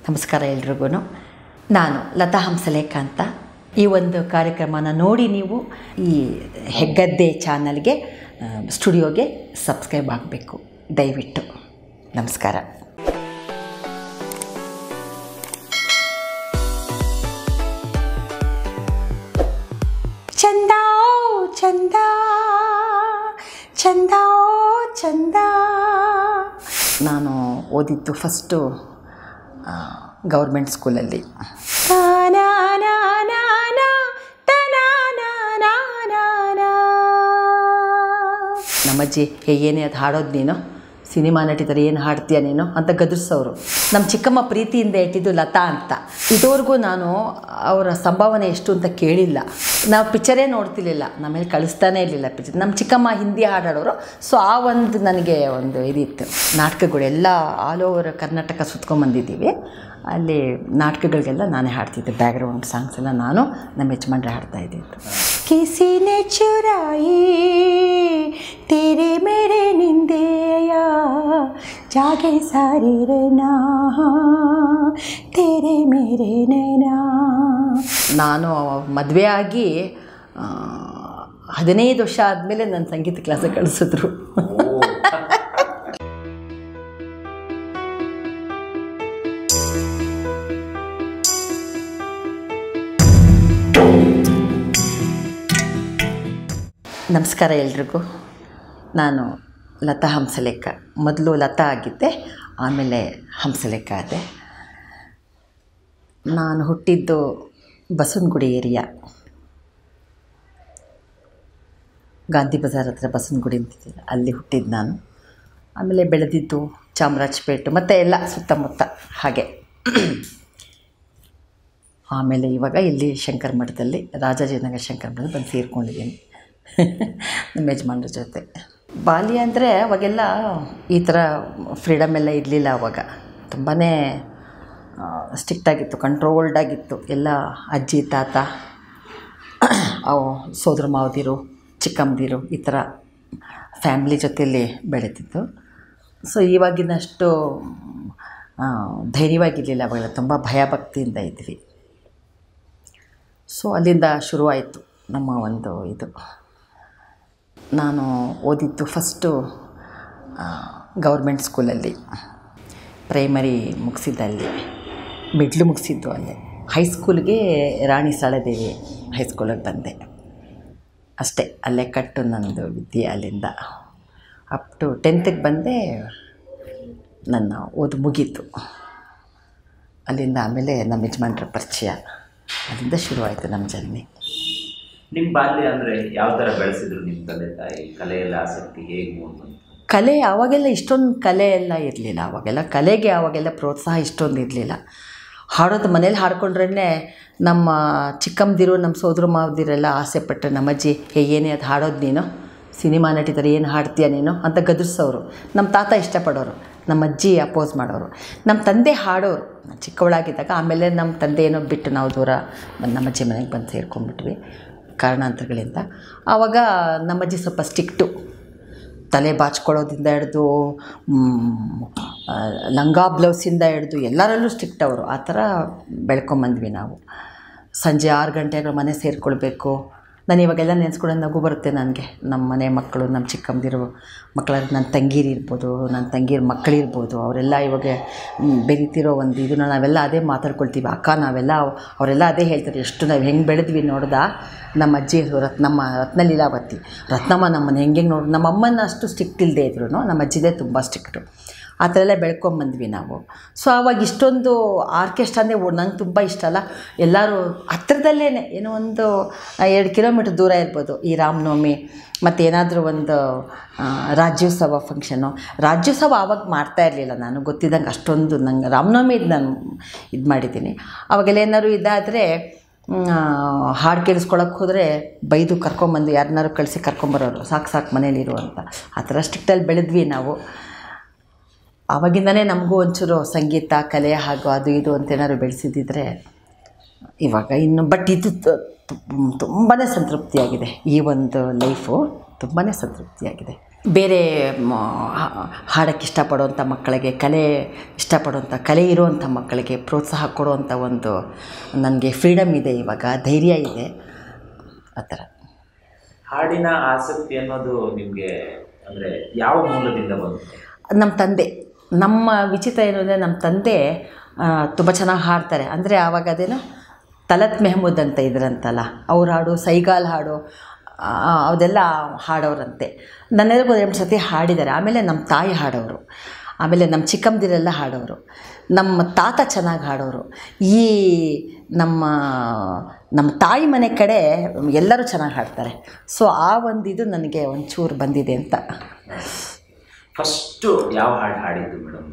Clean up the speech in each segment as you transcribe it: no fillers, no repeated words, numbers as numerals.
ನಮಸ್ಕಾರ ಎಲ್ರಿಗೂ. ನಾನು ಲತಾ ಹಂಸಲೇಖ ಅಂತ. ಈ ಒಂದು ಕಾರ್ಯಕ್ರಮನ ನೋಡಿ ನೀವು ಈ ಹೆಗ್ಗದ್ದೆ ಚಾನಲ್ಗೆ ಸ್ಟುಡಿಯೋಗೆ ಸಬ್ಸ್ಕ್ರೈಬ್ ಆಗಬೇಕು ದಯವಿಟ್ಟು. ನಮಸ್ಕಾರ. ಚಂದ ಚಂದ ಚಂದ ಚಂದ. ನಾನು ಓದಿದ್ದು ಫಸ್ಟು ಗೌರ್ಮೆಂಟ್ ಸ್ಕೂಲಲ್ಲಿ. ನಮ್ಮಜ್ಜಿ ಏನೇ ಅದು ಹಾಡೋದು ನೀನು, ಸಿನಿಮಾ ನಟಿದರೆ ಏನು ಹಾಡ್ತೀಯ ನೀನು ಅಂತ ಗದರಿಸೋರು. ನಮ್ಮ ಚಿಕ್ಕಮ್ಮ ಪ್ರೀತಿಯಿಂದ ಇಟ್ಟಿದ್ದು ಲತಾ ಅಂತ. ಇದುವರೆಗೂ ನಾನು ಅವರ ಸಂಭಾವನೆ ಎಷ್ಟು ಅಂತ ಕೇಳಿಲ್ಲ. ನಾವು ಪಿಕ್ಚರೇ ನೋಡ್ತಿರ್ಲಿಲ್ಲ, ನಮ್ಮಲ್ಲಿ ಕಳಿಸ್ತಾನೇ ಇರಲಿಲ್ಲ ಪಿಕ್ಚರ್. ನಮ್ಮ ಚಿಕ್ಕಮ್ಮ ಹಿಂದಿ ಹಾಡಾಡೋರು. ಸೊ ಆ ಒಂದು ನನಗೆ ಒಂದು ಇದಿತ್ತು. ನಾಟಕಗಳೆಲ್ಲ ಆಲ್ ಓವರ್ ಕರ್ನಾಟಕ ಸುತ್ಕೊಂಡ್ಬಂದಿದ್ದೀವಿ. ಅಲ್ಲಿ ನಾಟಕಗಳಿಗೆಲ್ಲ ನಾನೇ ಹಾಡ್ತಿದ್ದೆ. ಬ್ಯಾಕ್ಗ್ರೌಂಡ್ ಸಾಂಗ್ಸ್ ಎಲ್ಲ ನಾನು ನಮ್ಮ ಯಜಮಾನ್ರೆ ಹಾಡ್ತಾ ಇದ್ದಿದ್ದು. ಕಿಸಿನೆ ಚುರಾಯಿ तेरे मेरे निंदेया जागे सारे रहना तेरे मेरे नैना. ನಾನು ಮದುವೆ ಆಗಿ 15 ವರ್ಷ ಆದಮೇಲೆ ನನ್ನ ಸಂಗೀತ ಕ್ಲಾಸಿಗೆ ಕಳಿಸಿದ್ರು. ನಮಸ್ಕಾರ ಎಲ್ರಿಗೂ. ನಾನು ಲತಾ ಹಂಸಲೇಖ. ಮೊದಲು ಲತಾ ಆಗಿದ್ದೆ, ಆಮೇಲೆ ಹಂಸಲೇಖ ಆದೆ. ನಾನು ಹುಟ್ಟಿದ್ದು ಬಸವನಗುಡಿ ಏರಿಯಾ, ಗಾಂಧಿ ಬಜಾರ್ ಹತ್ರ ಬಸವನಗುಡಿ ಅಂತಿದ್ದಿಲ್ಲ, ಅಲ್ಲಿ ಹುಟ್ಟಿದ್ದು ನಾನು. ಆಮೇಲೆ ಬೆಳೆದಿದ್ದು ಚಾಮರಾಜಪೇಟೆ ಮತ್ತು ಎಲ್ಲ ಸುತ್ತಮುತ್ತ ಹಾಗೆ. ಆಮೇಲೆ ಇವಾಗ ಇಲ್ಲಿ ಶಂಕರ ಮಠದಲ್ಲಿ, ರಾಜಾಜಿನಗರ ಶಂಕರ ಮಠದಲ್ಲಿ ಬಂದು ಸೇರಿಕೊಂಡಿದ್ದೀನಿ ನಮ್ಮ ಯಜಮಾನ್ರ ಜೊತೆ. ಬಾಲ್ಯ ಅಂದರೆ ಅವಾಗೆಲ್ಲ ಈ ಥರ ಫ್ರೀಡಮ್ ಎಲ್ಲ ಇರಲಿಲ್ಲ. ಅವಾಗ ತುಂಬಾ ಸ್ಟ್ರಿಕ್ಟಾಗಿತ್ತು, ಕಂಟ್ರೋಲ್ಡಾಗಿತ್ತು ಎಲ್ಲ. ಅಜ್ಜಿ ತಾತ, ಸೋದರ ಮಾವದಿರು, ಚಿಕ್ಕಮ್ಮದಿರು, ಈ ಥರ ಫ್ಯಾಮ್ಲಿ ಜೊತೆಯಲ್ಲಿ ಬೆಳೀತಿತ್ತು. ಸೊ ಇವಾಗಿನಷ್ಟು ಧೈರ್ಯವಾಗಿರಲಿಲ್ಲ. ಅವಾಗೆಲ್ಲ ತುಂಬ ಭಯಭಕ್ತಿಯಿಂದ ಇದ್ವಿ. ಸೊ ಅಲ್ಲಿಂದ ಶುರುವಾಯಿತು ನಮ್ಮ ಒಂದು ಇದು. ನಾನು ಓದಿದ್ದು ಫಸ್ಟು ಗೌರ್ಮೆಂಟ್ ಸ್ಕೂಲಲ್ಲಿ, ಪ್ರೈಮರಿ ಮುಗಿಸಿದ್ದಲ್ಲಿ, ಮಿಡ್ಲು ಮುಗಿಸಿದ್ದು ಅಲ್ಲೇ. ಹೈಸ್ಕೂಲ್ಗೆ ರಾಣಿ ಸಾಳದೇವಿ ಹೈಸ್ಕೂಲಿಗೆ ಬಂದೆ ಅಷ್ಟೇ. ಅಲ್ಲೇ ಕಟ್ಟು ನನ್ನದು ವಿದ್ಯೆ. ಅಲ್ಲಿಂದ ಅಪ್ ಟು 10th ಬಂದೆ, ನನ್ನ ಓದು ಮುಗೀತು. ಅಲ್ಲಿಂದ ಆಮೇಲೆ ನಮ್ಮ ಯಜಮಾನ್ರ ಪರಿಚಯ, ಅಲ್ಲಿಂದ ಶುರುವಾಯಿತು ನಮ್ಮ ಜರ್ನಿ. ನಿಮ್ಮ ಬಾಲ್ಯ ಅಂದರೆ ಯಾವ ಥರ ಬೆಳೆಸಿದ್ರು ನಿಮ್ಮ ತಂದೆ ತಾಯಿ? ಕಲೆಯಲ್ಲ ಆಸಕ್ತಿ ಹೇಗೆ ಮೂಡ್ತು? ಕಲೆ ಆವಾಗೆಲ್ಲ ಇಷ್ಟೊಂದು ಕಲೆ ಎಲ್ಲ ಇರಲಿಲ್ಲ. ಅವಾಗೆಲ್ಲ ಕಲೆಗೆ ಆವಾಗೆಲ್ಲ ಪ್ರೋತ್ಸಾಹ ಇಷ್ಟೊಂದು ಇರಲಿಲ್ಲ. ಹಾಡೋದು ಮನೇಲಿ ಹಾಡ್ಕೊಂಡ್ರೇ ನಮ್ಮ ಚಿಕ್ಕಮ್ಮದಿರು, ನಮ್ಮ ಸೋದರ ಮಾವದಿರೆಲ್ಲ ಆಸೆ ಪಟ್ಟರೆ ನಮ್ಮಜ್ಜಿ ಏನೇ ಅದು ಹಾಡೋದು ನೀನು, ಸಿನಿಮಾ ನಟಿದರೆ ಏನು ಹಾಡ್ತೀಯ ನೀನು ಅಂತ ಗದರಿಸೋರು. ನಮ್ಮ ತಾತ ಇಷ್ಟಪಡೋರು, ನಮ್ಮ ಅಜ್ಜಿ ಅಪೋಸ್ ಮಾಡೋರು. ನಮ್ಮ ತಂದೆ ಹಾಡೋರು ಚಿಕ್ಕವಳಾಗಿದ್ದಾಗ. ಆಮೇಲೆ ನಮ್ಮ ತಂದೆ ಏನೋ ಬಿಟ್ಟು ನಾವು ದೂರ ನಮ್ಮ ಅಜ್ಜಿ ಮನೆಗೆ ಬಂದು ಸೇರ್ಕೊಂಡ್ಬಿಟ್ವಿ ಕಾರಣಾಂತರಗಳಿಂದ. ಆವಾಗ ನಮ್ಮಜ್ಜಿ ಸ್ವಲ್ಪ ಸ್ಟ್ರಿಕ್ಟು. ತಲೆ ಬಾಚ್ಕೊಳ್ಳೋದ್ರಿಂದ ಹಿಡ್ದು ಲಂಗ ಬ್ಲೌಸಿಂದ ಹಿಡ್ದು ಎಲ್ಲರಲ್ಲೂ ಸ್ಟ್ರಿಕ್ಟ್ ಅವರು. ಆ ಥರ ಬೆಳ್ಕೊಂಬಂದ್ವಿ ನಾವು. ಸಂಜೆ 6 ಗಂಟೆಗೆ ಮನೆ ಸೇರಿಕೊಳ್ಬೇಕು. ನಾನು ಇವಾಗೆಲ್ಲ ನೆನೆಸ್ಕೊಂಡ್ರೆ ನಗು ಬರುತ್ತೆ ನನಗೆ. ನಮ್ಮ ಮನೆ ಮಕ್ಕಳು, ನಮ್ಮ ಚಿಕ್ಕಮ್ಮದಿರು ಮಕ್ಕಳ, ನನ್ನ ತಂಗೀರಿರ್ಬೋದು, ನನ್ನ ತಂಗೀರ ಮಕ್ಕಳಿರ್ಬೋದು, ಅವರೆಲ್ಲ ಇವಾಗ ಬೆರೀತಿರೋ ಒಂದು ಇದನ್ನು ನಾವೆಲ್ಲ ಅದೇ ಮಾತಾಡ್ಕೊಳ್ತೀವಿ. ಅಕ್ಕ ನಾವೆಲ್ಲ ಅವರೆಲ್ಲ ಅದೇ ಹೇಳ್ತಾರೆ, ಎಷ್ಟು ನಾವು ಹೆಂಗೆ ಬೆಳೆದ್ವಿ ನೋಡ್ದ. ನಮ್ಮ ಅಜ್ಜಿ ರತ್ನ ಲೀಲಾವತಿ, ರತ್ನಮ್ಮ ನಮ್ಮನ್ನು ಹೆಂಗೆ ನೋಡಿ. ನಮ್ಮ ಅಮ್ಮನ ಅಷ್ಟು ಸ್ಟ್ರಿಕ್ಟ್ ಇಲ್ಲದೆ ಇದ್ರು, ನಮ್ಮ ಅಜ್ಜಿದೇ ತುಂಬ ಸ್ಟ್ರಿಕ್ಟು. ಆ ಥರ ಎಲ್ಲ ಬೆಳ್ಕೊಂಬಂದ್ವಿ ನಾವು. ಸೊ ಆವಾಗ ಇಷ್ಟೊಂದು ಆರ್ಕೆಸ್ಟ್ರಾ ಅಂದರೆ ನಂಗೆ ತುಂಬ ಇಷ್ಟ ಅಲ್ಲ. ಎಲ್ಲರೂ ಹತ್ರದಲ್ಲೇ ಏನೋ ಒಂದು 2 ಕಿಲೋಮೀಟ್ರ್ ದೂರ ಇರ್ಬೋದು. ಈ ರಾಮನವಮಿ ಮತ್ತು ಏನಾದರೂ ಒಂದು ರಾಜ್ಯೋತ್ಸವ ಫಂಕ್ಷನು. ರಾಜ್ಯೋತ್ಸವ ಆವಾಗ ಮಾಡ್ತಾ ಇರಲಿಲ್ಲ ನಾನು, ಗೊತ್ತಿದ್ದಂಗೆ ಅಷ್ಟೊಂದು. ನಂಗೆ ರಾಮನವಮಿ ನಾನು ಇದು ಮಾಡಿದ್ದೀನಿ. ಆವಾಗೆಲ್ಲ ಏನಾದ್ರು ಇದಾದರೆ ಹಾಡು ಕೇಳಿಸ್ಕೊಳಕ್ಕೆ ಹೋದರೆ ಬೈದು ಕರ್ಕೊಂಬಂದು ಯಾರನ್ನಾರು ಕಳಿಸಿ ಕರ್ಕೊಂಬರೋರು, ಸಾಕು ಮನೇಲಿರು ಅಂತ. ಆ ಥರ ಸ್ಟ್ರಿಕ್ಟಲ್ಲಿ ಬೆಳೆದ್ವಿ ನಾವು. ಆವಾಗಿಂದನೇ ನಮಗೂ ಒಂಚೂರು ಸಂಗೀತ ಕಲೆ ಹಾಗೂ ಅದು ಇದು ಅಂತೇನಾದ್ರು ಬೆಳೆಸಿದ್ದಿದ್ರೆ ಇವಾಗ ಇನ್ನು. ಬಟ್ ಇದು ತುಂಬಾ ಸಂತೃಪ್ತಿಯಾಗಿದೆ. ಈ ಒಂದು ಲೈಫು ತುಂಬಾ ಸಂತೃಪ್ತಿಯಾಗಿದೆ. ಬೇರೆ ಹಾಡೋಕ್ಕೆ ಇಷ್ಟಪಡುವಂಥ ಮಕ್ಕಳಿಗೆ, ಕಲೆ ಇರುವಂಥ ಮಕ್ಕಳಿಗೆ ಪ್ರೋತ್ಸಾಹ ಕೊಡುವಂಥ ಒಂದು ನನಗೆ ಫ್ರೀಡಮ್ ಇದೆ, ಇವಾಗ ಧೈರ್ಯ ಇದೆ. ಆ ಥರ ಹಾಡಿನ ಆಸಕ್ತಿ ಅನ್ನೋದು ನಿಮಗೆ ಅಂದರೆ ಯಾವ ಮೂಲದಿಂದ ಬಂತು? ನಮ್ಮ ತಂದೆ, ನಮ್ಮ ವಿಚಿತ್ರ ಏನು ಅಂದರೆ ನಮ್ಮ ತಂದೆ ತುಂಬ ಚೆನ್ನಾಗಿ ಹಾಡ್ತಾರೆ. ಅಂದರೆ ಆವಾಗ ಅದೇನು ತಲತ್ ಮೆಹಮೂದ್ ಅಂತ ಇದ್ರಂತಲ್ಲ, ಅವ್ರ ಹಾಡು, ಸೈಗಾಲ್ ಹಾಡು, ಅದೆಲ್ಲ ಹಾಡೋರಂತೆ. ನನ್ನೆಲ್ಲರಿಗೂ 2 ಸತಿ ಹಾಡಿದ್ದಾರೆ. ಆಮೇಲೆ ನಮ್ಮ ತಾಯಿ ಹಾಡೋರು, ಆಮೇಲೆ ನಮ್ಮ ಚಿಕ್ಕಮ್ಮದಿರೆಲ್ಲ ಹಾಡೋರು, ನಮ್ಮ ತಾತ ಚೆನ್ನಾಗಿ ಹಾಡೋರು. ಈ ನಮ್ಮ ತಾಯಿ ಮನೆ ಕಡೆ ಎಲ್ಲರೂ ಚೆನ್ನಾಗಿ ಹಾಡ್ತಾರೆ. ಸೊ ಆ ಒಂದು ಇದು ನನಗೆ ಒಂಚೂರು ಬಂದಿದೆ ಅಂತ. ಫಸ್ಟು ಯಾವ ಹಾಡು ಹಾಡಿದ್ದು ಮೇಡಮ್?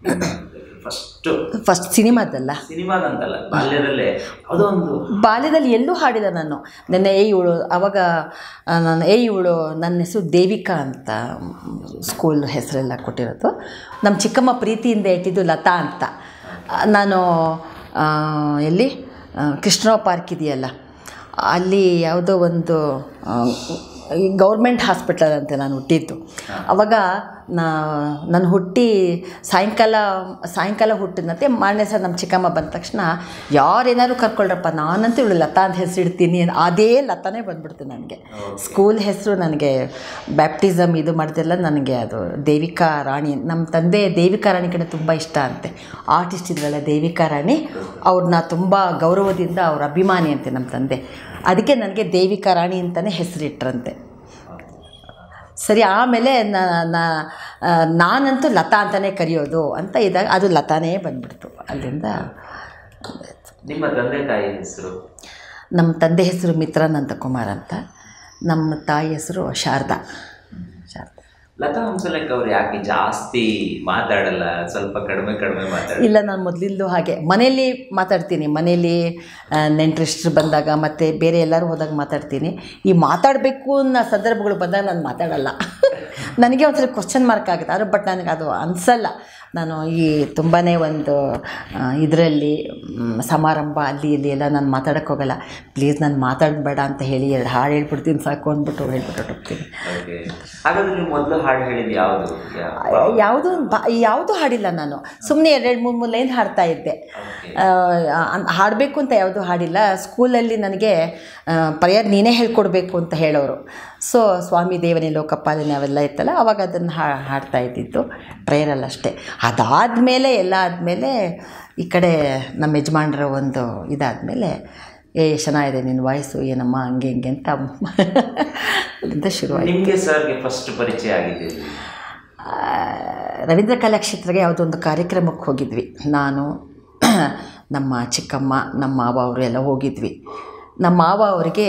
ಫಸ್ಟ್ ಸಿನಿಮಾದಲ್ಲ, ಸಿನಿಮಾದಂತಲ್ಲ, ಬಾಲ್ಯದಲ್ಲೇ ಅದೊಂದು. ಬಾಲ್ಯದಲ್ಲಿ ಎಲ್ಲೂ ಹಾಡಿದ ನಾನು. ನನ್ನ ಇವಳು ಆವಾಗ ನಾನು ಇವಳು ನನ್ನ ಹೆಸರು ದೇವಿಕಾ ಅಂತ ಸ್ಕೂಲ್ ಹೆಸರೆಲ್ಲ ಕೊಟ್ಟಿರೋದು. ನಮ್ಮ ಚಿಕ್ಕಮ್ಮ ಪ್ರೀತಿಯಿಂದ ಇಟ್ಟಿದ್ದು ಲತಾ ಅಂತ. ನಾನು ಎಲ್ಲಿ ಕೃಷ್ಣರಾವ್ ಪಾರ್ಕ್ ಇದೆಯಲ್ಲ, ಅಲ್ಲಿ ಯಾವುದೋ ಒಂದು ಗೌರ್ಮೆಂಟ್ ಹಾಸ್ಪಿಟಲ್ ಅಂತೆ ನಾನು ಹುಟ್ಟಿದ್ದು. ಆವಾಗ ನಾನು ಹುಟ್ಟಿ ಸಾಯಂಕಾಲ ಹುಟ್ಟಿದಂತೆ ಮಾರನೇ ಸಲ ನಮ್ಮ ಚಿಕ್ಕಮ್ಮ ಬಂದ ತಕ್ಷಣ ಯಾರೇನಾದ್ರು ಕರ್ಕೊಳ್ರಪ್ಪ, ನಾನಂತೂ ಇವಳು ಲತಾ ಅಂತ ಹೆಸರಿಡ್ತೀನಿ, ಅದೇ ಲತಾನೇ ಬಂದ್ಬಿಡ್ತು ನನಗೆ. ಸ್ಕೂಲ್ ಹೆಸರು ನನಗೆ ಬ್ಯಾಪ್ಟಿಸಮ್ ಇದು ಮಾಡಿದೆಲ್ಲ ನನಗೆ ಅದು ದೇವಿಕಾ ರಾಣಿ. ನಮ್ಮ ತಂದೆ ದೇವಿಕಾ ರಾಣಿ ಕಡೆ ತುಂಬ ಇಷ್ಟ ಅಂತೆ. ಆರ್ಟಿಸ್ಟ್ ಇದ್ರಲ್ಲ ದೇವಿಕಾ ರಾಣಿ, ಅವ್ರನ್ನ ತುಂಬ ಗೌರವದಿಂದ ಅವ್ರ ಅಭಿಮಾನಿ ಅಂತೆ ನಮ್ಮ ತಂದೆ. ಅದಕ್ಕೆ ನನಗೆ ದೇವಿಕಾ ರಾಣಿ ಅಂತಲೇ ಹೆಸರಿಟ್ರಂತೆ. ಸರಿ, ಆಮೇಲೆ ನಾನಂತೂ ಲತಾ ಅಂತಲೇ ಕರೆಯೋದು ಅಂತ ಇದ್ದಾಗ ಅದು ಲತಾನೇ ಬಂದ್ಬಿಡ್ತು. ಅಲ್ಲಿಂದ ನಿಮ್ಮ ತಂದೆ ತಾಯಿ ಹೆಸರು? ನಮ್ಮ ತಂದೆ ಹೆಸರು ಮಿತ್ರಾನಂದ ಕುಮಾರ್ ಅಂತ, ನಮ್ಮ ತಾಯಿ ಹೆಸರು ಶಾರದಾ. ಲತಾ ಹಂಸಲೇಖ ಅವರು ಯಾಕೆ ಜಾಸ್ತಿ ಮಾತಾಡಲ್ಲ, ಸ್ವಲ್ಪ ಕಡಿಮೆ ಮಾತಾಡ? ಇಲ್ಲ, ನಾನು ಮೊದಲಿಂದಲೂ ಹಾಗೆ ಮನೆಯಲ್ಲಿ ಮಾತಾಡ್ತೀನಿ. ಮನೆಯಲ್ಲಿ ನೆಂಟರಿಷ್ಟರು ಬಂದಾಗ ಮತ್ತು ಬೇರೆ ಎಲ್ಲರೂ ಹೋದಾಗ ಮಾತಾಡ್ತೀನಿ. ಈ ಮಾತಾಡಬೇಕು ಅನ್ನೋ ಸಂದರ್ಭಗಳು ಬಂದಾಗ ನಾನು ಮಾತಾಡಲ್ಲ. ನನಗೆ ಒಂದ್ಸಲ ಕ್ವಶನ್ ಮಾರ್ಕ್ ಆಗುತ್ತೆ ಅದು, ಬಟ್ ನನಗೆ ಅದು ಅನಿಸಲ್ಲ. ನಾನು ಈ ತುಂಬಾ ಒಂದು ಇದರಲ್ಲಿ ಸಮಾರಂಭ ಅಲ್ಲಿ ಇಲ್ಲಿ ಎಲ್ಲ ನಾನು ಮಾತಾಡೋಕ್ಕೆ ಹೋಗಲ್ಲ. ಪ್ಲೀಸ್ ನಾನು ಮಾತಾಡಬೇಡ ಅಂತ ಹೇಳಿ 2 ಹಾಡು ಹೇಳ್ಬಿಡ್ತೀನಿ ಸಾಕು ಅಂದ್ಬಿಟ್ಟು ಹೋಗ್ತೀನಿ. ಹಾಗಾದ್ರೆ ನೀವು ಮೊದಲು ಹಾಡು ಹೇಳಿದ್ದು ಯಾವುದೂ ಹಾಡಿಲ್ಲ ನಾನು. ಸುಮ್ಮನೆ 2-3 ಲೈನ್ ಹಾಡ್ತಾ ಇದ್ದೆ. ಹಾಡಬೇಕು ಅಂತ ಯಾವುದೂ ಹಾಡಿಲ್ಲ. ಸ್ಕೂಲಲ್ಲಿ ನನಗೆ ಪರ್ಯಾಯ ನೀನೇ ಹೇಳ್ಕೊಡ್ಬೇಕು ಅಂತ ಹೇಳೋರು. ಸೊ ಸ್ವಾಮಿ ದೇವನೇ ಲೋಕಪಾಲನೆ ಅವೆಲ್ಲ ಇತ್ತಲ್ಲ, ಆವಾಗ ಅದನ್ನು ಹಾಡ್ತಾ ಇದ್ದಿದ್ದು ಪ್ರೇಯರಲ್ಲಿ ಅಷ್ಟೇ. ಅದಾದಮೇಲೆ ಎಲ್ಲ ಆದಮೇಲೆ ಈ ಕಡೆ ನಮ್ಮ ಯಜಮಾನ್ರ ಒಂದು ಇದಾದಮೇಲೆ ಚೆನ್ನಾಗಿದೆ ನಿನ್ನ ವಾಯ್ಸು ಏನಮ್ಮ ಹಂಗೆ ಹಿಂಗೆ ಅಂತ ಅಲ್ಲಿಂದ ಶುರುವಾಯಿತು. ನಿಮಗೆ ಸರ್ಗೆ ಫಸ್ಟ್ ಪರಿಚಯ ಆಗಿದೆ? ರವೀಂದ್ರ ಕಲಾಕ್ಷೇತ್ರಕ್ಕೆ ಯಾವುದೋ ಒಂದು ಕಾರ್ಯಕ್ರಮಕ್ಕೆ ಹೋಗಿದ್ವಿ. ನಾನು, ನಮ್ಮ ಚಿಕ್ಕಮ್ಮ, ನಮ್ಮ ಮಾವ ಅವರು ಎಲ್ಲ ಹೋಗಿದ್ವಿ. ನಮ್ಮ ಮಾವ ಅವರಿಗೆ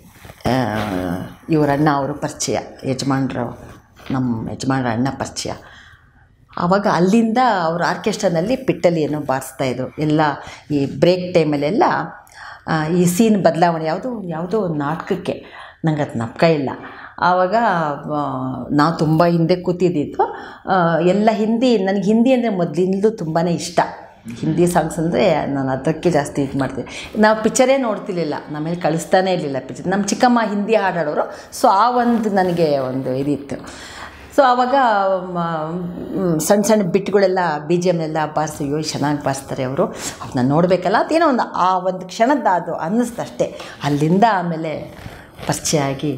ಇವರ ಅಣ್ಣ ಅವರು ಪರಿಚಯ, ನಮ್ಮ ಯಜಮಾನ್ರ ಅಣ್ಣ ಪರಿಚಯ. ಆವಾಗ ಅಲ್ಲಿಂದ ಅವರು ಆರ್ಕೆಸ್ಟ್ರಾನಲ್ಲಿ ಪಿಟ್ಟಲಿಯನ್ನು ಬಾರಿಸ್ತಾಯಿದ್ರು. ಎಲ್ಲ ಈ ಬ್ರೇಕ್ ಟೈಮಲ್ಲೆಲ್ಲ ಈ ಸೀನ್ ಬದಲಾವಣೆ ಯಾವುದೋ ನಾಟಕಕ್ಕೆ, ನಂಗೆ ಅದು ಜ್ಞಾಪಕ ಇಲ್ಲ. ಆವಾಗ ನಾವು ತುಂಬ ಹಿಂದೆ ಕೂತಿದ್ದಿದ್ದು ಎಲ್ಲ ನನಗೆ ಹಿಂದಿ ಅಂದರೆ ಮೊದಲಿಂದಲೂ ತುಂಬಾ ಇಷ್ಟ. ಹಿಂದಿ ಸಾಂಗ್ಸ್ ಅಂದರೆ ನಾನು ಅದಕ್ಕೆ ಜಾಸ್ತಿ ಇದು ಮಾಡ್ತೀನಿ. ನಾವು ಪಿಕ್ಚರೇ ನೋಡ್ತಿರ್ಲಿಲ್ಲ, ನಮಗೆ ಕಳಿಸ್ತಾನೇ ಇರಲಿಲ್ಲ ಪಿಕ್ಚರ್. ನಮ್ಮ ಚಿಕ್ಕಮ್ಮ ಹಿಂದಿ ಹಾಡೋರು. ಸೊ ಆ ಒಂದು ನನಗೆ ಒಂದು ಇದಿತ್ತು. ಸೊ ಆವಾಗ ಸಣ್ಣ ಬಿಟ್ಗಳೆಲ್ಲ BGM ಎಲ್ಲ ಬಾರಿಸಿ, ಚೆನ್ನಾಗಿ ಬಾರಿಸ್ತಾರೆ ಅವರು, ಅವ್ರನ್ನ ನೋಡಬೇಕಲ್ಲ ಅಂತ ಏನೋ ಆ ಒಂದು ಕ್ಷಣದ ಅದು ಅನ್ನಿಸ್ತಷ್ಟೇ. ಅಲ್ಲಿಂದ ಆಮೇಲೆ ಪರಿಚಯ ಆಗಿ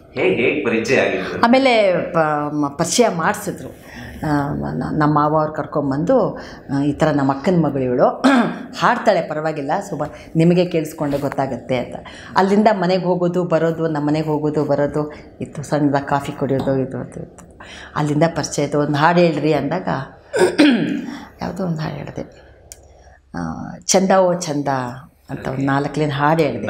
ಆಮೇಲೆ ಪರಿಚಯ ಮಾಡಿಸಿದ್ರು. ನಮ್ಮ ಮಾವ ಅವ್ರು ಕರ್ಕೊಂಬಂದು, ಈ ಥರ ನಮ್ಮ ಅಕ್ಕನ ಮಗಳು ಇವಳು ಹಾಡ್ತಾಳೆ, ಪರವಾಗಿಲ್ಲ, ನಿಮಗೆ ಕೇಳಿಸ್ಕೊಂಡೆ ಗೊತ್ತಾಗುತ್ತೆ ಅಂತ. ಅಲ್ಲಿಂದ ಮನೆಗೆ ಹೋಗೋದು ಬರೋದು, ನಮ್ಮ ಮನೆಗೆ ಹೋಗೋದು ಬರೋದು ಇತ್ತು. ಸಣ್ಣದಾಗಿ ಕಾಫಿ ಕುಡಿಯೋದು ಇದು ಇತ್ತು. ಅಲ್ಲಿಂದ ಪರಿಚಯ ಇತ್ತು. ಒಂದು ಹಾಡು ಹೇಳ್ರಿ ಅಂದಾಗ ಯಾವುದೋ ಒಂದು ಹಾಡು ಹೇಳಿದೆ, ಚಂದ ಓ ಚಂದ ಅಂತ ಒಂದು 4 ಲೈನ್ ಹಾಡು ಹೇಳಿದೆ.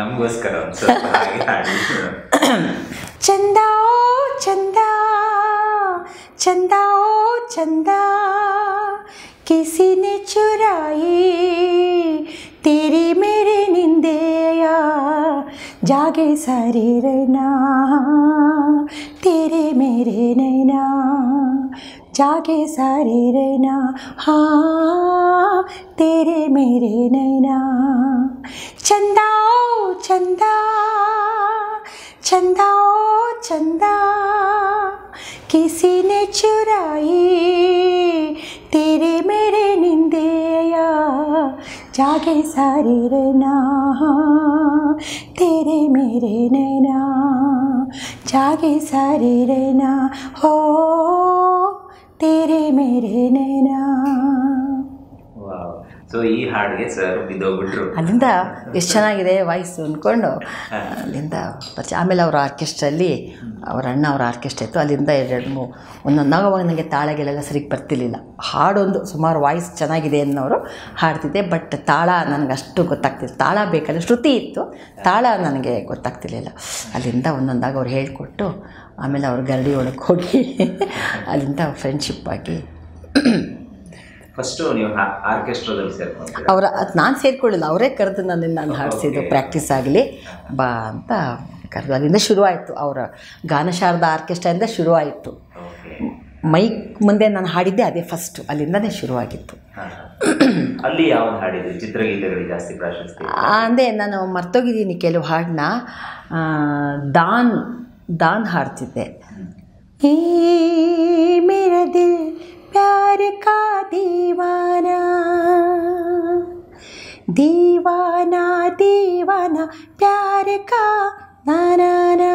ಚಂದ ಓ ಚಂದ, चंदा ओ चंदा, किसी ने चुराई तेरी मेरी निंदिया, जागे सारे रहना तेरे मेरे नैना, जागे सारे रहना हाँ तेरे मेरे नैना. चंदा ओ चंदा, चंदा ओ चंदा, किसी ने चुराई तेरे मेरे निंदिया जागे सारे रहना तेरे मेरे नैना जागे सारे रहना हो तेरे मेरे नैना. ಸೊ ಈ ಹಾಡಿಗೆ ಸರ್ ಬಿದ್ದೋಗ್ಬಿಟ್ರು. ಅಲ್ಲಿಂದ ಎಷ್ಟು ಚೆನ್ನಾಗಿದೆ ವಾಯ್ಸು ಅಂದ್ಕೊಂಡು ಅಲ್ಲಿಂದ ಆಮೇಲೆ ಅವ್ರ ಆರ್ಕೆಸ್ಟ್ರಲ್ಲಿ ಅವ್ರ ಅಣ್ಣ ಅವ್ರ ಆರ್ಕೆಸ್ಟ್ರಾ ಇತ್ತು. ಅಲ್ಲಿಂದ ಒಂದೊಂದಾಗ ನನಗೆ ತಾಳಗಳೆಲ್ಲ ಸರಿಗೆ ಬರ್ತಿರ್ಲಿಲ್ಲ. ಹಾಡೊಂದು ಸುಮಾರು ವಾಯ್ಸ್ ಚೆನ್ನಾಗಿದೆ ಅನ್ನೋರು ಹಾಡ್ತಿದ್ದೆ, ಬಟ್ ತಾಳ ನನಗೆ ಅಷ್ಟು ಗೊತ್ತಾಗ್ತಿಲ್ಲ. ತಾಳ ಬೇಕಾದ್ರೆ ಶ್ರುತಿ ಇತ್ತು, ತಾಳ ನನಗೆ ಗೊತ್ತಾಗ್ತಿರ್ಲಿಲ್ಲ. ಅಲ್ಲಿಂದ ಒಂದೊಂದಾಗ ಅವ್ರು ಹೇಳಿಕೊಟ್ಟು ಆಮೇಲೆ ಅವ್ರ ಗರಡಿ ಒಳಗೆ ಹೋಗಿ ಅಲ್ಲಿಂದ ಫ್ರೆಂಡ್ಶಿಪ್ ಆಗಿ ಫಸ್ಟು ನೀವು ಆರ್ಕೆಸ್ಟ್ರಾದಲ್ಲಿ ಸೇರ್ಕೊಂಡ್ರಿ. ನಾನು ಸೇರಿಕೊಳ್ಳಿಲ್ಲ, ಅವರೇ ಕರೆದು ನಾನು ಹಾಡಿಸಿದ್ದು ಪ್ರಾಕ್ಟೀಸ್ ಆಗಲಿ ಬಾ ಅಂತ ಕರೆದು. ಅಲ್ಲಿಂದ ಶುರುವಾಯಿತು ಅವರ ಗಾನಶಾರದ ಆರ್ಕೆಸ್ಟ್ರಾದಿಂದ ಶುರುವಾಯಿತು. ಮೈಕ್ ಮುಂದೆ ನಾನು ಹಾಡಿದ್ದೆ ಅದೇ ಫಸ್ಟು, ಅಲ್ಲಿಂದನೇ ಶುರುವಾಗಿತ್ತು. ಅಲ್ಲಿ ಯಾವ್ದು ಹಾಡಿದ್ರಿ? ಚಿತ್ರಗೀತೆಗಳಿಗೆ ಜಾಸ್ತಿ ಪ್ರಾಶಸ್ತ್ಯ ಅಂದರೆ ನಾನು ಮರ್ತೋಗಿದ್ದೀನಿ ಕೆಲವು ಹಾಡನ್ನ. ದಾನ್ ಹಾಡ್ತಿದ್ದೆ. ಈ ಮೇರಾ ದಿಲ್ प्यार का दीवाना दीवाना दीवाना प्यार का ना ना ना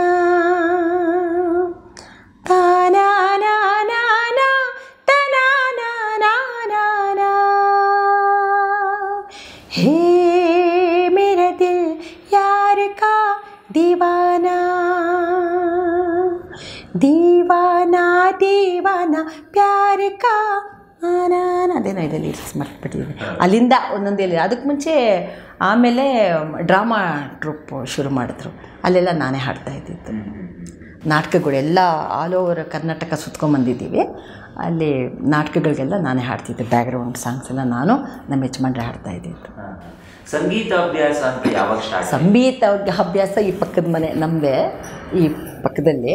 ताना ना ना ना तना ना ना ना ना हे मेरा दिल यार का दीवाना दीवाना दीवाना प्यार का ಅದೇನೋ ಇದೆ ಲಿರಿಕ್ಸ್ ಮರ್ತ್ಬಿಟ್ಟಿದ್ದೀನಿ. ಅಲ್ಲಿಂದ ಒಂದೊಂದೇ. ಅದಕ್ಕೆ ಮುಂಚೆ ಆಮೇಲೆ ಡ್ರಾಮಾ ಟ್ರೂಪ್ ಶುರು ಮಾಡಿದ್ರು, ಅಲ್ಲೆಲ್ಲ ನಾನೇ ಹಾಡ್ತಾ ಇದ್ದಿದ್ದು. ನಾಟಕಗಳೆಲ್ಲ ಆಲ್ ಓವರ್ ಕರ್ನಾಟಕ ಸುತ್ಕೊಂಡ್ಬಂದಿದ್ದೀವಿ. ಅಲ್ಲಿ ನಾಟಕಗಳಿಗೆಲ್ಲ ನಾನೇ ಹಾಡ್ತಿದ್ದೆ. ಬ್ಯಾಕ್ಗ್ರೌಂಡ್ ಸಾಂಗ್ಸ್ ಎಲ್ಲ ನಾನು ನಮ್ಮ ಯಜಮಾನ್ರೆ ಹಾಡ್ತಾ ಇದ್ದಿದ್ದು. ಸಂಗೀತ ಅಭ್ಯಾಸ ಅಂತ ಯಾವಾಗ ಸ್ಟಾರ್ಟ್? ಸಂಗೀತ ಅಭ್ಯಾಸ ಈ ಪಕ್ಕದ ಮನೆ ನಮ್ಮದೇ, ಈ ಪಕ್ಕದಲ್ಲಿ.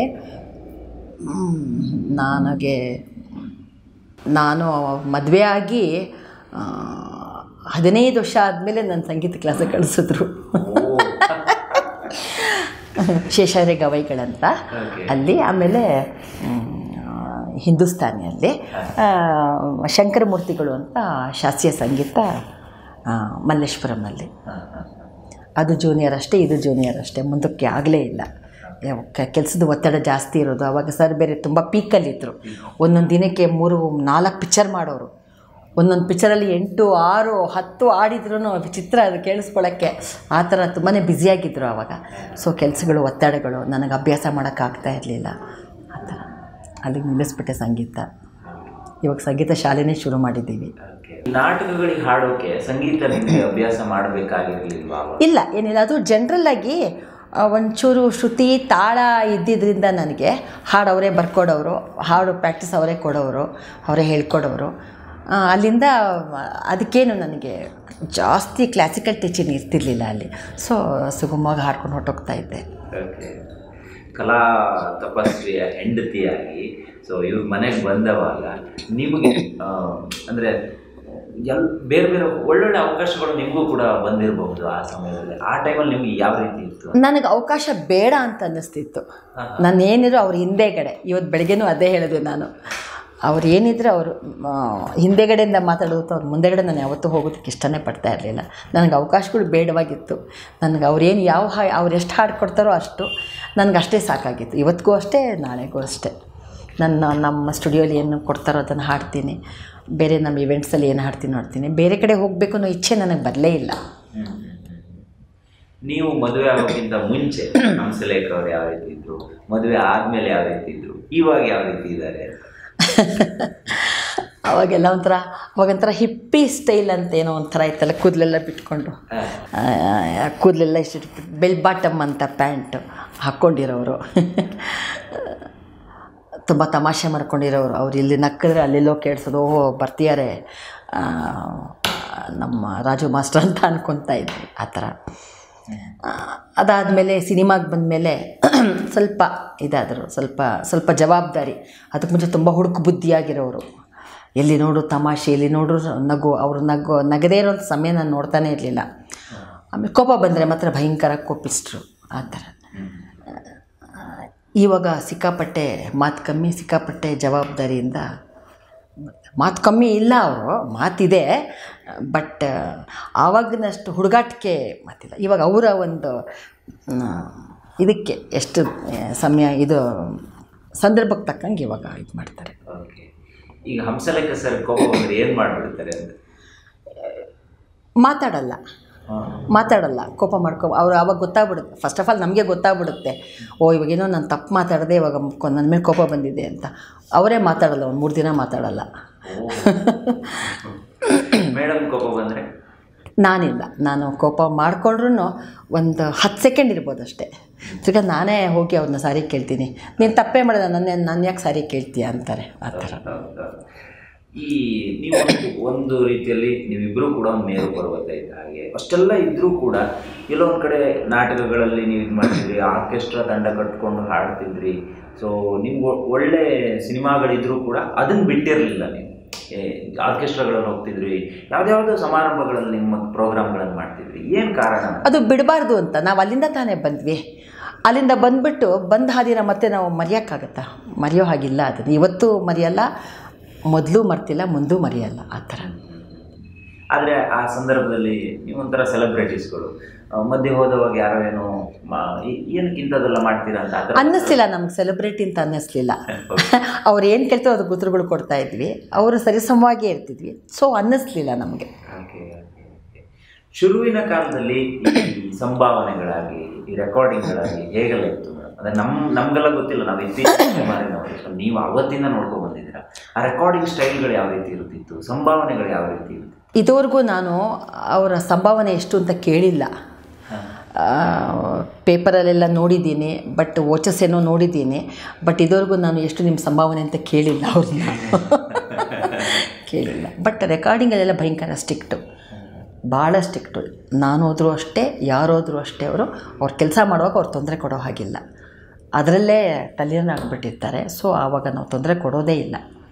ನಾನು ಮದುವೆ ಆಗಿ 15 ವರ್ಷ ಆದಮೇಲೆ ನನ್ನ ಸಂಗೀತ ಕ್ಲಾಸಿಗೆ ಕಳಿಸಿದ್ರು. ಶೇಷಾದ್ರಿ ಗವೈಗಳಂತ ಅಲ್ಲಿ, ಆಮೇಲೆ ಹಿಂದೂಸ್ತಾನಿಯಲ್ಲಿ ಶಂಕರಮೂರ್ತಿಗಳು ಅಂತ ಶಾಸ್ತ್ರೀಯ ಸಂಗೀತ ಮಲ್ಲೇಶ್ವರಮಲ್ಲಿ. ಅದು ಜೂನಿಯರ್ ಅಷ್ಟೇ, ಇದು ಜೂನಿಯರ್ ಅಷ್ಟೇ, ಮುಂದಕ್ಕೆ ಆಗಲೇ ಇಲ್ಲ. ಕೆಲಸದ ಒತ್ತಡ ಜಾಸ್ತಿ ಇರೋದು. ಆವಾಗ ಸರ್ ಬೇರೆ ತುಂಬ ಪೀಕಲ್ಲಿದ್ದರು. ಒಂದೊಂದು ದಿನಕ್ಕೆ 3-4 ಪಿಕ್ಚರ್ ಮಾಡೋರು. ಒಂದೊಂದು ಪಿಕ್ಚರಲ್ಲಿ 8, 6, 10 ಆಡಿದ್ರು ವಿಚಿತ್ರ ಅದು ಕೇಳಿಸ್ಕೊಳ್ಳೋಕ್ಕೆ. ಆ ಥರ ತುಂಬಾ ಬ್ಯುಸಿಯಾಗಿದ್ದರು ಆವಾಗ. ಸೊ ಕೆಲಸಗಳು, ಒತ್ತಡಗಳು, ನನಗೆ ಅಭ್ಯಾಸ ಮಾಡೋಕ್ಕಾಗ್ತಾ ಇರಲಿಲ್ಲ. ಆ ಥರ ಅಲ್ಲಿಗೆ ನಿಲ್ಲಿಸ್ಬಿಟ್ಟೆ ಸಂಗೀತ. ಇವಾಗ ಸಂಗೀತ ಶಾಲೆನೇ ಶುರು ಮಾಡಿದ್ದೀವಿ. ನಾಟಕಗಳಿಗೆ ಹಾಡೋಕ್ಕೆ ಸಂಗೀತ ಅಭ್ಯಾಸ ಮಾಡಬೇಕಾಗಿರಲಿಲ್ವಾ? ಇಲ್ಲ, ಏನಿಲ್ಲ. ಅದು ಜನರಲ್ಲಾಗಿ ಒಂಚೂರು ಶ್ರುತಿ ತಾಳ ಇದ್ದಿದ್ದರಿಂದ ನನಗೆ ಹಾಡು ಅವರೇ ಬರ್ಕೊಡೋರು, ಹಾಡು ಪ್ರಾಕ್ಟೀಸ್ ಅವರೇ ಕೊಡೋರು, ಅವರೇ ಹೇಳ್ಕೊಡೋರು. ಅಲ್ಲಿಂದ ಅದಕ್ಕೇನು ನನಗೆ ಜಾಸ್ತಿ ಕ್ಲಾಸಿಕಲ್ ಟೀಚಿಂಗ್ ಇರ್ತಿರ್ಲಿಲ್ಲ ಅಲ್ಲಿ. ಸೊ ಸುಗಮವಾಗಿ ಹಾಡ್ಕೊಂಡು ಹೊರಟೋಗ್ತಾ ಇದ್ದೆ. ಕಲಾ ತಪಸ್ವಿಯ ಹೆಂಡತಿಯಾಗಿ ಸೊ ಇವ್ರ ಮನೆಗೆ ಬಂದವಾಗ ನಿಮಗೆ ಅಂದರೆ ಬೇರೆ ಬೇರೆ ಒಳ್ಳೊಳ್ಳೆ ಅವಕಾಶಗಳು ನಿಮಗೂ ಕೂಡ ಬಂದಿರಬಹುದು ಆ ಸಮಯದಲ್ಲಿ. ಆ ಟೈಮಲ್ಲಿ ನಿಮಗೆ ಯಾವ ರೀತಿ ಇತ್ತು? ನನಗೆ ಅವಕಾಶ ಬೇಡ ಅಂತ ಅನ್ನಿಸ್ತಿತ್ತು. ನಾನು ಏನಿದ್ರು ಅವ್ರ ಹಿಂದೆಗಡೆ. ಇವತ್ತು ಬೆಳಗ್ಗೆನೂ ಅದೇ ಹೇಳಿದೆ ನಾನು. ಅವ್ರು ಏನಿದ್ರು ಅವರು ಹಿಂದೆಗಡೆಯಿಂದ ಮಾತಾಡೋದು, ಅವ್ರ ಮುಂದೆಗಡೆ ನಾನು ಯಾವತ್ತೂ ಹೋಗೋದಕ್ಕೆ ಇಷ್ಟನೇ ಪಡ್ತಾ ಇರಲಿಲ್ಲ. ನನಗೆ ಅವಕಾಶಗಳು ಬೇಡವಾಗಿತ್ತು. ನನಗೆ ಅವ್ರೇನು ಅವ್ರು ಎಷ್ಟು ಹಾಡು ಕೊಡ್ತಾರೋ ಅಷ್ಟು ನನಗೆ ಅಷ್ಟೇ ಸಾಕಾಗಿತ್ತು. ಇವತ್ತಿಗೂ ಅಷ್ಟೇ, ನಾಳೆಗೂ ಅಷ್ಟೇ. ನಮ್ಮ ಸ್ಟುಡಿಯೋಲಿ ಏನು ಕೊಡ್ತಾರೋ ಅದನ್ನು ಹಾಡ್ತೀನಿ. ಬೇರೆ ನಮ್ಮ ಇವೆಂಟ್ಸಲ್ಲಿ ಏನು ಹಾಡ್ತೀನಿ ನೋಡ್ತೀನಿ. ಬೇರೆ ಕಡೆ ಹೋಗಬೇಕು ಅನ್ನೋ ಇಚ್ಛೆ ನನಗೆ ಬರಲೇ ಇಲ್ಲ. ನೀವು ಮದುವೆ ಆಗೋಕ್ಕಿಂತ ಮುಂಚೆ ಹಂಸಲೇಖ ಅವ್ರು ಯಾವ ರೀತಿ ಇದ್ದರು, ಮದುವೆ ಆದಮೇಲೆ ಯಾವ ರೀತಿ ಇದ್ದರು, ಇವಾಗ ಯಾವ ರೀತಿ ಇದ್ದಾರೆ? ಅವಾಗೊಂಥರ ಹಿಪ್ಪಿ ಸ್ಟೈಲ್ ಅಂತ ಏನೋ ಒಂಥರ ಇತ್ತಲ್ಲ, ಕೂದಲೆಲ್ಲ ಬಿಟ್ಕೊಂಡು, ಕೂದಲೆಲ್ಲ ಇಷ್ಟು ಬೆಲ್ ಬಾಟಮ್ ಅಂತ ಪ್ಯಾಂಟ್ ಹಾಕ್ಕೊಂಡಿರೋರು, ತುಂಬ ತಮಾಷೆ ಮಾಡ್ಕೊಂಡಿರೋರು. ಅವ್ರು ಇಲ್ಲಿ ನಕ್ಕಿದ್ರೆ ಅಲ್ಲೆಲ್ಲೋ ಕೇಳಿಸೋದು, ಓಹೋ ಬರ್ತಿದ್ದಾರೆ ನಮ್ಮ ರಾಜು ಮಾಸ್ಟರ್ ಅಂತ ಅನ್ಕೊತಾ ಇದ್ವಿ. ಆ ಥರ. ಅದಾದಮೇಲೆ ಸಿನಿಮಾಗೆ ಬಂದಮೇಲೆ ಸ್ವಲ್ಪ ಇದಾದರು, ಸ್ವಲ್ಪ ಜವಾಬ್ದಾರಿ. ಅದಕ್ಕೆ ಮುಂಚೆ ತುಂಬ ಹುಡುಕು ಬುದ್ಧಿಯಾಗಿರೋರು. ಎಲ್ಲಿ ನೋಡು ತಮಾಷೆ, ಎಲ್ಲಿ ನೋಡು ನಗು. ಅವರು ನಗದೇ ಇರೋಂಥ ಸಮಯ ನಾನು ನೋಡ್ತಾನೆ ಇರಲಿಲ್ಲ. ಆಮೇಲೆ ಕೋಪ ಬಂದರೆ ಮಾತ್ರ ಭಯಂಕರ ಕೋಪಿಸ್ಟ್ರು. ಆ ಥರ ಇವಾಗ ಸಿಕ್ಕಾಪಟ್ಟೆ ಮಾತು ಕಮ್ಮಿ, ಸಿಕ್ಕಾಪಟ್ಟೆ ಜವಾಬ್ದಾರಿಯಿಂದ. ಮಾತು ಕಮ್ಮಿ ಇಲ್ಲ, ಅವರು ಮಾತಿದೆ, ಬಟ್ ಆವಾಗಿನಷ್ಟು ಹುಡುಗಾಟಿಕೆ ಮಾತಿಲ್ಲ. ಇವಾಗ ಅವರ ಒಂದು ಇದಕ್ಕೆ ಎಷ್ಟು ಸಮಯ ಇದು ಸಂದರ್ಭಕ್ಕೆ ತಕ್ಕಂಗೆ ಇವಾಗ ಇದು ಮಾಡ್ತಾರೆ. ಓಕೆ. ಈಗ ಹಂಸಲೇಖ ಸರ್ ಕೋಪ ಬಂದರೆ ಏನು ಮಾಡಿಬಿಡ್ತಾರೆ ಅಂತ? ಮಾತಾಡಲ್ಲ, ಕೋಪ ಅವ್ರು ಆವಾಗ ಗೊತ್ತಾಗ್ಬಿಡುತ್ತೆ. ಫಸ್ಟ್ ಆಫ್ ಆಲ್ ನಮಗೆ ಗೊತ್ತಾಗ್ಬಿಡುತ್ತೆ, ಓ ಇವಾಗೇನೋ ನಾನು ತಪ್ಪು ಮಾತಾಡಿದೆ, ಇವಾಗ ನನ್ನ ಮೇಲೆ ಕೋಪ ಬಂದಿದೆ ಅಂತ. ಅವರೇ ಮಾತಾಡಲ್ಲ, ಒಂದು 3 ದಿನ ಮಾತಾಡಲ್ಲ. ಮೇಡಮ್ ಕೋಪ ಬಂದರೆ? ನಾನು ಕೋಪ ಮಾಡಿಕೊಂಡ್ರೂ ಒಂದು 10 ಸೆಕೆಂಡ್ ಇರ್ಬೋದು ಅಷ್ಟೇ. ಈಗ ನಾನೇ ಹೋಗಿ ಅವ್ರನ್ನ ಸಾರಿ ಕೇಳ್ತೀನಿ, ನೀನು ತಪ್ಪೇ ಮಾಡಿದ, ನಾನು ಯಾಕೆ ಸಾರಿ ಕೇಳ್ತೀಯ ಅಂತಾರೆ. ಆ ಥರ. ಈ ನೀವು ಒಂದು ರೀತಿಯಲ್ಲಿ ನೀವಿಬ್ಬರೂ ಕೂಡ ಒಂದು ಮೇರು ಪರ್ವತ ಇದ್ದ ಹಾಗೆ, ಅಷ್ಟೆಲ್ಲ ಇದ್ದರೂ ಕೂಡ ಎಲ್ಲೋ ಒಂದು ಕಡೆ ನಾಟಕಗಳಲ್ಲಿ ನೀವು ಇದು ಮಾಡ್ತಿದ್ರಿ, ಆರ್ಕೆಸ್ಟ್ರಾ ತಂಡ ಕಟ್ಕೊಂಡು ಹಾಡ್ತಿದ್ರಿ. ಸೊ ನಿಮ್ಗೆ ಒಳ್ಳೆ ಸಿನಿಮಾಗಳಿದ್ರೂ ಕೂಡ ಅದನ್ನು ಬಿಟ್ಟಿರಲಿಲ್ಲ. ನೀವು ಆರ್ಕೆಸ್ಟ್ರಾಗಳಲ್ಲಿ ಹೋಗ್ತಿದ್ರಿ, ಯಾವುದ್ಯಾವುದೋ ಸಮಾರಂಭಗಳಲ್ಲಿ ನಿಮ್ಮ ಪ್ರೋಗ್ರಾಮ್ಗಳನ್ನು ಮಾಡ್ತಿದ್ರಿ. ಏನು ಕಾರಣ? ಅದು ಬಿಡಬಾರ್ದು ಅಂತ. ನಾವು ಅಲ್ಲಿಂದ ತಾನೇ ಬಂದ್ವಿ. ಅಲ್ಲಿಂದ ಬಂದುಬಿಟ್ಟು ಬಂದ ಹಾದಿನ ಮತ್ತೆ ನಾವು ಮರೆಯೋಕ್ಕಾಗತ್ತಾ? ಮರೆಯೋ ಹಾಗಿಲ್ಲ. ಅದನ್ನು ಇವತ್ತು ಮರೆಯಲ್ಲ, ಮೊದಲು ಮರ್ತಿಲ್ಲ, ಮುಂದೂ ಮರೆಯಲ್ಲ. ಆ ಥರ. ಆದರೆ ಆ ಸಂದರ್ಭದಲ್ಲಿ ನೀವೊಂಥರ ಸೆಲೆಬ್ರಿಟೀಸ್ಗಳು ಮಧ್ಯೆ ಹೋದವಾಗ ಯಾರೋ ಏನೋ ಏನಕ್ಕಿಂತದೆಲ್ಲ ಮಾಡ್ತೀರಾ ಅಂತ ಅನ್ನಿಸ್ಲಿಲ್ಲ. ನಮ್ಗೆ ಸೆಲೆಬ್ರಿಟಿ ಅಂತ ಅನ್ನಿಸ್ಲಿಲ್ಲ. ಅವ್ರು ಏನು ಕೇಳ್ತಾರೋ ಅದಕ್ಕೆ ಉತ್ತರಗಳು ಕೊಡ್ತಾ ಇದ್ವಿ, ಅವರು ಸರಿಸಮವಾಗಿಯೇ ಇರ್ತಿದ್ವಿ. ಸೊ ಅನ್ನಿಸ್ಲಿಲ್ಲ ನಮಗೆ. ಶುರುವಿನ ಕಾಲದಲ್ಲಿ ಈ ಸಂಭಾವನೆಗಳಾಗಿ, ಈ ರೆಕಾರ್ಡಿಂಗ್ಗಳಾಗಿ ಹೇಗೆಲ್ಲ ಇತ್ತು? ಅಂದರೆ ನಮಗೆಲ್ಲ ಗೊತ್ತಿಲ್ಲ, ನಾವು ಇತ್ತೀಚೆಗೆ ನೀವು ಅವತ್ತಿಂದ ನೋಡ್ಕೊಂಡು ಬಂದಿದ್ದೀರಾ. ಆ ರೆಕಾರ್ಡಿಂಗ್ ಸ್ಟೈಲ್ಗಳು ಯಾವ ರೀತಿ ಇರ್ತಿತ್ತು, ಸಂಭಾವನೆಗಳು ಯಾವ ರೀತಿ ಇರ್ತಿತ್ತು? ಇದುವರೆಗೂ ನಾನು ಅವರ ಸಂಭಾವನೆ ಎಷ್ಟು ಅಂತ ಕೇಳಿಲ್ಲ. ಪೇಪರಲ್ಲೆಲ್ಲ ನೋಡಿದ್ದೀನಿ, ಬಟ್ ವಾಚಸ್ ಏನೋ ನೋಡಿದ್ದೀನಿ, ಬಟ್ ಇದುವರೆಗೂ ನಾನು ಎಷ್ಟು ನಿಮ್ಮ ಸಂಭಾವನೆ ಅಂತ ಕೇಳಿಲ್ಲ ಅವ್ರನ್ನ. ಕೇಳಿಲ್ಲ. ಬಟ್ ರೆಕಾರ್ಡಿಂಗಲ್ಲೆಲ್ಲ ಭಯಂಕರ ಸ್ಟ್ರಿಕ್ಟು, ಭಾಳ ಸ್ಟ್ರಿಕ್ಟು. ನಾನು ಹೋದರೂ ಅಷ್ಟೇ, ಯಾರೋದ್ರೂ ಅಷ್ಟೇ, ಅವ್ರ ಕೆಲಸ ಮಾಡುವಾಗ ಅವ್ರು ತೊಂದರೆ ಕೊಡೋ ಹಾಗಿಲ್ಲ. ಅದರಲ್ಲೇ ತಲ್ಲೀನಾಗ್ಬಿಟ್ಟಿರ್ತಾರೆ. ಸೊ ಆವಾಗ ನಾವು ತೊಂದರೆ ಕೊಡೋದೇ ಇಲ್ಲ.